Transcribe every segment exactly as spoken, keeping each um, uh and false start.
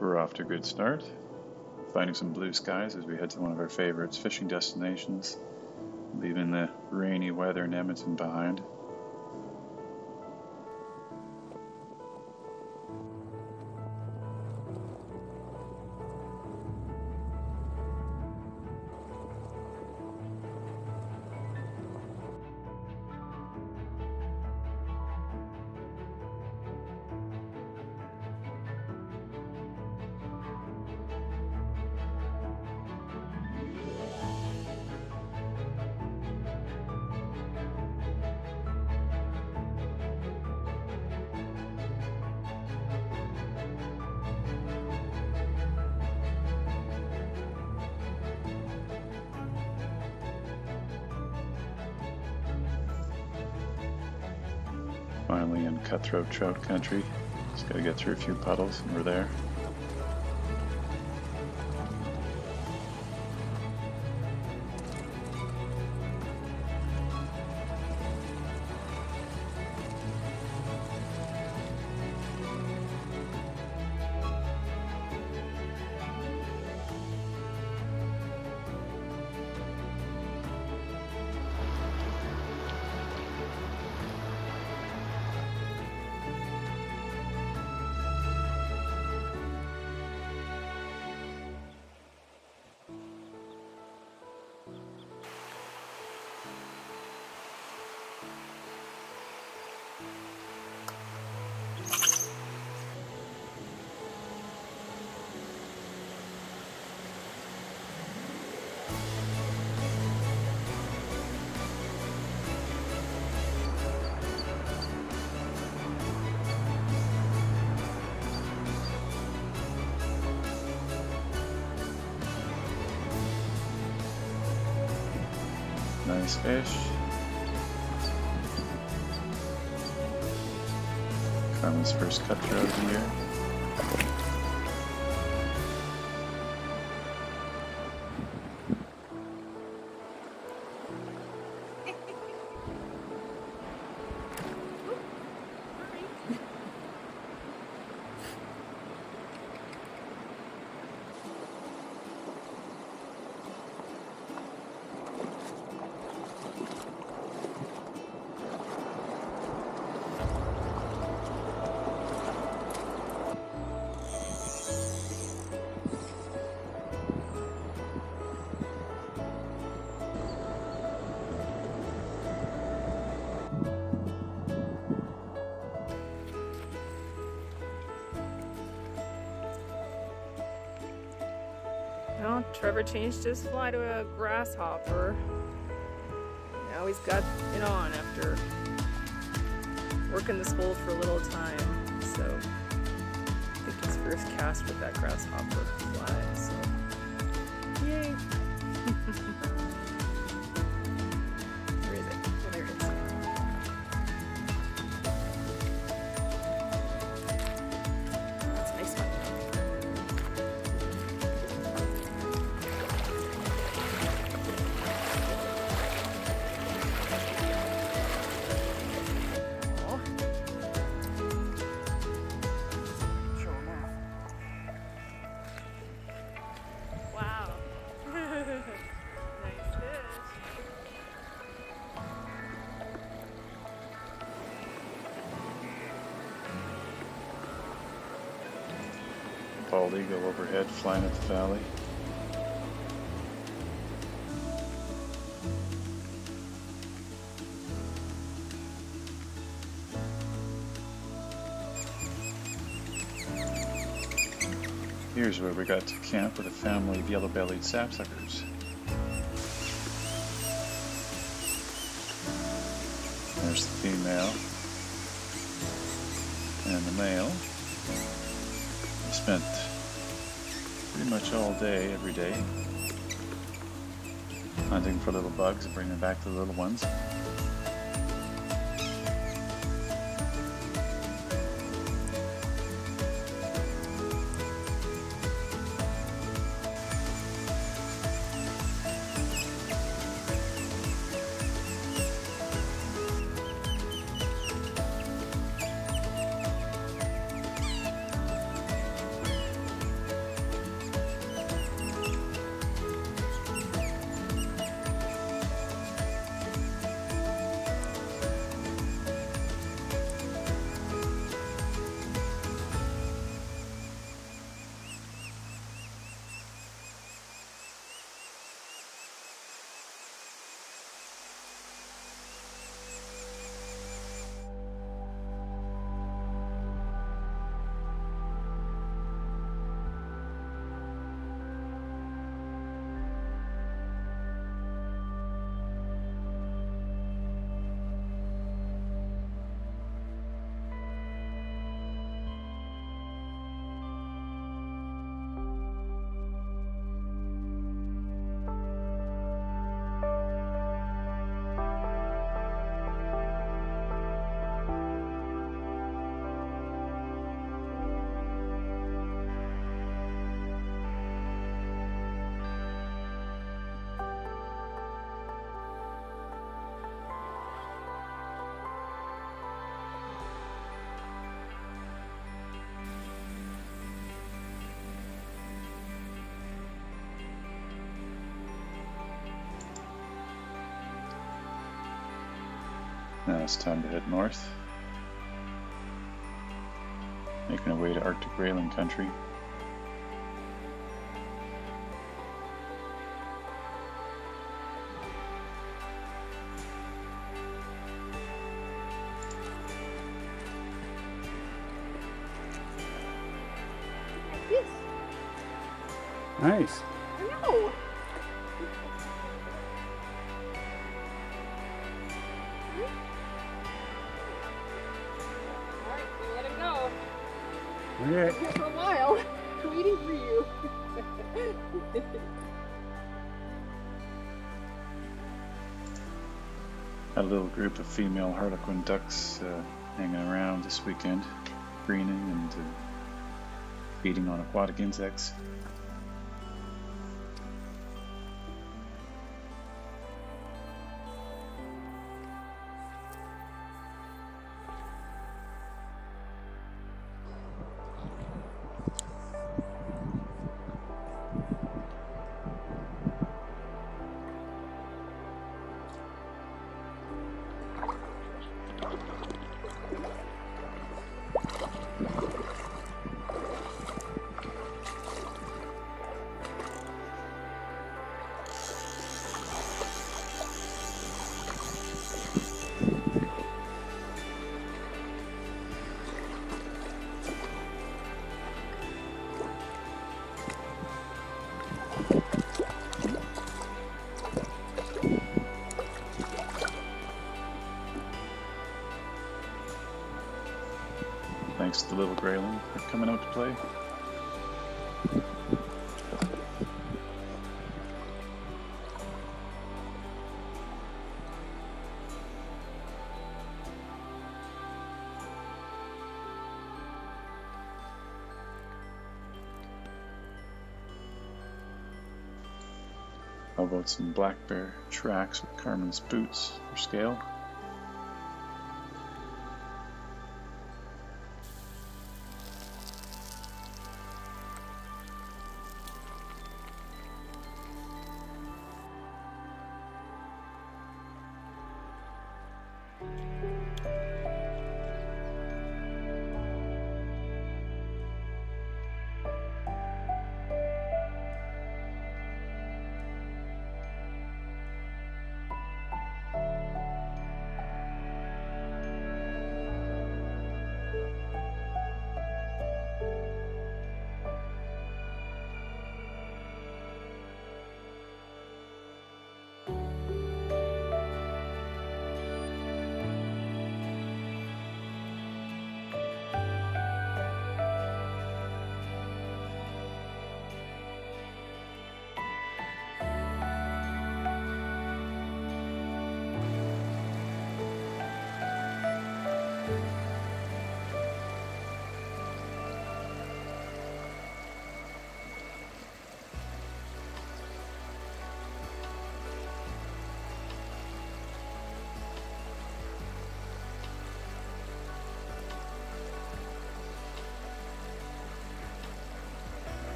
We're off to a good start, finding some blue skies as we head to one of our favorites fishing destinations, leaving the rainy weather in Edmonton behind. Finally in cutthroat trout country. Just gotta get through a few puddles and we're there. Nice fish. Carmen's first cutthroat of the year. Well, Trevor changed his fly to a grasshopper. Now he's got it on after working this hole for a little time. So I think his first cast with that grasshopper fly. So yay! Where is it? Oh, there it is. That's a nice one. Bald eagle overhead flying at the valley. Here's where we got to camp with a family of yellow-bellied sapsuckers. There's the female and the male. We spent pretty much all day, every day, hunting for little bugs and bringing back the little ones. Now it's time to head north, making our way to Arctic grayling country. Yes. Nice. I know. Alright, we'll let him go. Okay. Here for a while. Waiting for you. Had a little group of female harlequin ducks uh, hanging around this weekend, preening and uh, feeding on aquatic insects. Thanks to the little grayling for coming out to play. How about some black bear tracks with Carmen's boots for scale?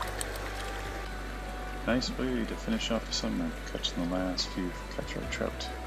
Nice way to finish off the summer, catching the last few catch our trout.